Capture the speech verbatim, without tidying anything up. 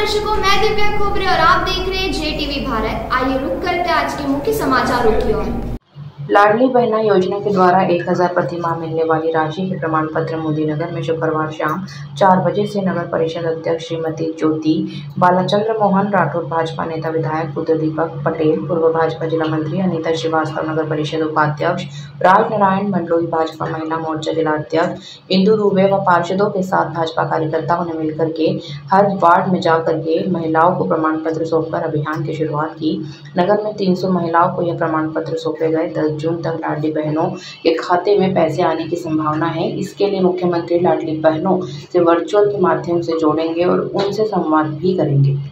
दर्शकों, मैं दिव्या खोबरे और आप देख रहे हैं जे टीवी भारत। आइए रुक करते हैं आज के मुख्य समाचारों की ओर। लाडली बहना योजना के द्वारा एक हजार प्रति माह मिलने वाली राशि के प्रमाण पत्र मोदीनगर में शुक्रवार शाम चार बजे से नगर परिषद अध्यक्ष श्रीमती ज्योति बालाचंद्र मोहन राठौर, भाजपा नेता विधायक बुद्ध दीपक पटेल, पूर्व भाजपा जिला मंत्री अनीता श्रीवास्तव, नगर परिषद उपाध्यक्ष राज नारायण मंडलोई, भाजपा महिला मोर्चा जिला अध्यक्ष इंदु दुबे व पार्षदों के साथ भाजपा कार्यकर्ताओं ने मिलकर के हर वार्ड में जाकर के महिलाओं को प्रमाण पत्र सौंपकर अभियान की शुरुआत की। नगर में तीन सौ महिलाओं को यह प्रमाण पत्र सौंपे गए। दस जून तक लाडली बहनों के खाते में पैसे आने की संभावना है। इसके लिए मुख्यमंत्री लाडली बहनों से वर्चुअल के माध्यम से जोड़ेंगे और उनसे संवाद भी करेंगे।